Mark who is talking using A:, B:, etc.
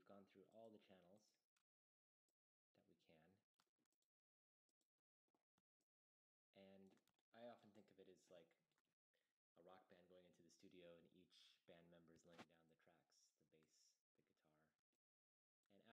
A: gone through all the channels that we can. And I often think of it as like a rock band going into the studio and each band member is laying down